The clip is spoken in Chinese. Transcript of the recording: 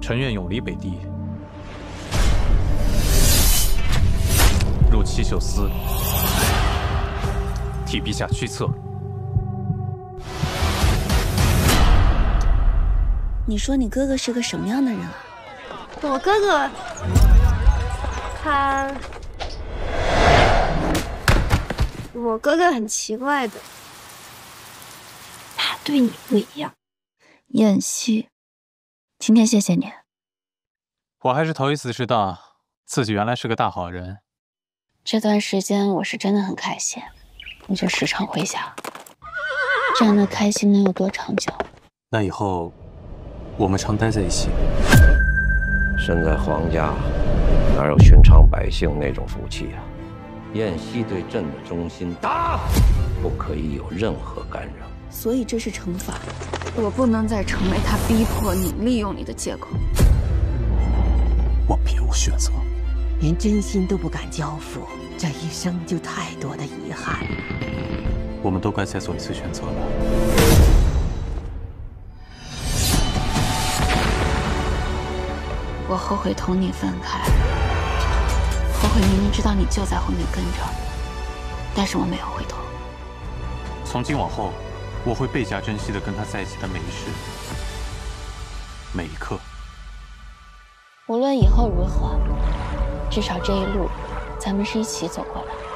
臣愿永离北地，入七宿司，替陛下驱策。 你说你哥哥是个什么样的人啊？ 我哥哥，我哥哥很奇怪的，他对你不一样。 燕西，今天谢谢你。 我还是头一次知道自己原来是个大好人。 这段时间我是真的很开心，你就时常回家。这样的开心能有多长久？ 那以后我们常待在一起。 身在皇家，哪有寻常百姓那种福气啊？燕西对朕的忠心，打，不可以有任何干扰。 所以这是惩罚。 我不能再成为他逼迫你、利用你的借口。 我别无选择。 连真心都不敢交付，这一生就太多的遗憾。 我们都该再做一次选择了。 我后悔同你分开，后悔明明知道你就在后面跟着，但是我没有回头。 从今往后，我会倍加珍惜的跟他在一起的每一时、每一刻。 无论以后如何，至少这一路咱们是一起走过来。